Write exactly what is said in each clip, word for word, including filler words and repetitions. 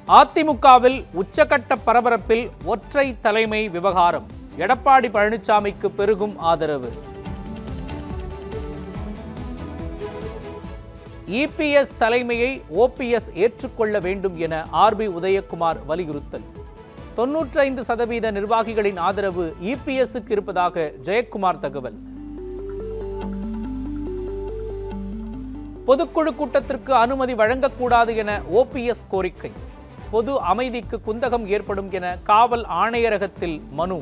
அதிமுகவில் உச்சகட்ட பரபரப்பில் ஒற்றை தலைமை விவகாரம். எடப்பாடி பழனிசாமிக்கு பெருகும் ஆதரவு. இபிஎஸ் தலைமையை ஓபிஎஸ் ஏற்றுக்கொள்ள வேண்டும் என ஆர்பி உதயகுமார் வலியுறுத்தல். தொன்னூற்றி ஐந்து சதவீத நிர்வாகிகளின் ஆதரவு இபிஎஸ்க்கு இருப்பதாக ஜெயக்குமார் தகவல். பொதுக்குழு கூட்டத்திற்கு அனுமதி வழங்கக்கூடாது என ஓபிஎஸ் கோரிக்கை. பொது அமைதிக்கு குந்தகம் ஏற்படும் என காவல் ஆணையரகத்தில் மனு.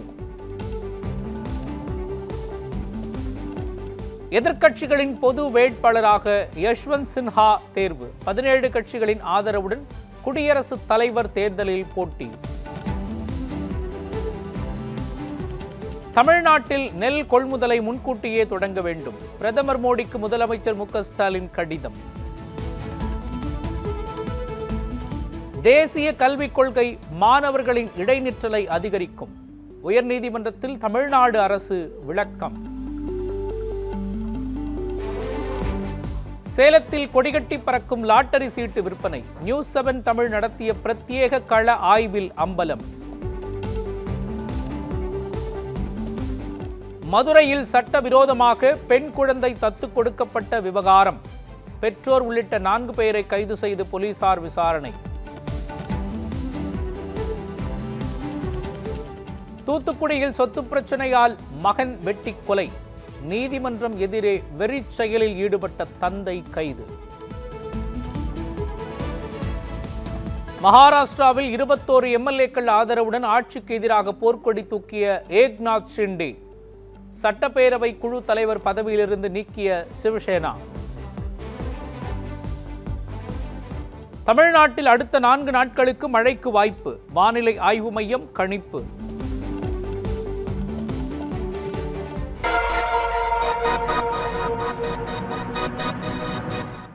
எதிர்க்கட்சிகளின் பொது வேட்பாளராக யஷ்வந்த் சின்ஹா தேர்வு. பதினேழு கட்சிகளின் ஆதரவுடன் குடியரசுத் தலைவர் தேர்தலில் போட்டி. தமிழ்நாட்டில் நெல் கொள்முதலை முன்கூட்டியே தொடங்க வேண்டும். பிரதமர் மோடிக்கு முதலமைச்சர் மு க ஸ்டாலின் கடிதம். தேசிய கல்விக் கொள்கை மாணவர்களின் இடைநிற்றலை அதிகரிக்கும். உயர்நீதிமன்றத்தில் தமிழ்நாடு அரசு விளக்கம். சேலத்தில் கொடிகட்டி பறக்கும் லாட்டரி சீட்டு விற்பனை. நியூஸ் செவன் தமிழ் நடத்திய பிரத்யேக கள ஆய்வில் அம்பலம். மதுரையில் சட்டவிரோதமாக பெண் குழந்தை தத்துக் கொடுக்கப்பட்ட விவகாரம். பெற்றோர் உள்ளிட்ட நான்கு பேரை கைது செய்து போலீசார் விசாரணை. தூத்துக்குடியில் சொத்து பிரச்சனையால் மகன் வெட்டி கொலை. நீதிமன்றம் எதிரே வெறி செயலில் ஈடுபட்ட தந்தை கைது. மகாராஷ்டிராவில் இருபத்தோரு எம்எல்ஏக்கள் ஆதரவுடன் ஆட்சிக்கு எதிராக போர்க்கொடி தூக்கிய ஏக்நாத் ஷிண்டே. சட்டப்பேரவை குழு தலைவர் பதவியிலிருந்து நீக்கிய சிவசேனா. தமிழ்நாட்டில் அடுத்த நான்கு நாட்களுக்கு மழைக்கு வாய்ப்பு. வானிலை ஆய்வு மையம் கணிப்பு.